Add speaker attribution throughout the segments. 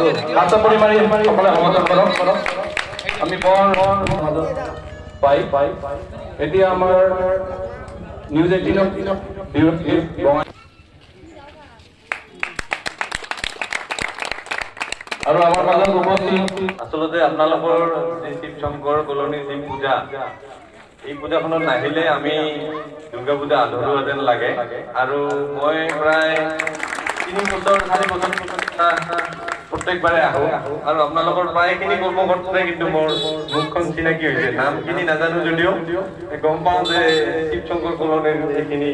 Speaker 1: হাতৰ পৰিমাণে সকলে সমাধান কৰক আমি বৰ পাই এতিয়া আমাৰ নিউজ 18 আৰু আমাৰ মাজত উপস্থিত
Speaker 2: আচলতে আপোনালোকৰ শিৱ শংকৰ কলনীৰ যি পূজা এই পূজাখনত নাহিলে আমি দুৰ্গা পূজা আধৰুৱা যেন লাগে আৰু মই প্ৰায় 3 বছৰ 4 বছৰ প্ৰত্যেকবাৰে আহো আৰু আপোনালোকৰ প্ৰায়খিনি কৰ্মকৰ্তাই কিন্তু মোৰ মুখখন চিনাকি হৈছে নামখিনি নাজানো যদিও গম পাওঁ যে শিৱ শংকৰ কলনীৰ এইখিনি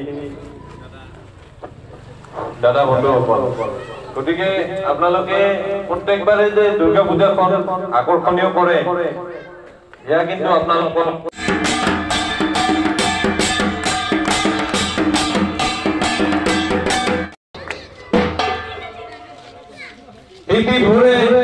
Speaker 2: দাদা বন্ধুসকল গতিকে আপোনালোকে প্ৰত্যেকবাৰে যে দুৰ্গা পূজাখন আকৰ্ষণীয় কৰে এয়া কিন্তু আপোনালোকৰ
Speaker 1: এই